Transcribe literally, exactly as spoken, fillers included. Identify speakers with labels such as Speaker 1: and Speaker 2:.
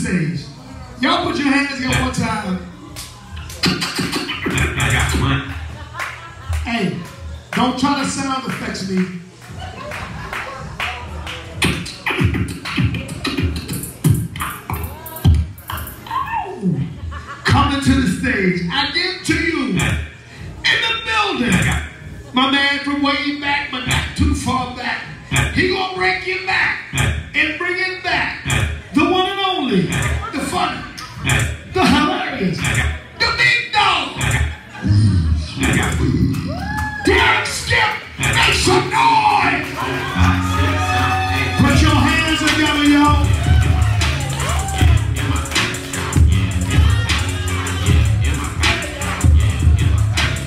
Speaker 1: stage. Y'all put your hands together one time.
Speaker 2: I got one.
Speaker 1: Hey, don't try to sound effects me. Coming to the stage, I give to you in the building. My man from way back, but not too far back. He gonna break your back and bring it back. The one and only, the funny, the hilarious.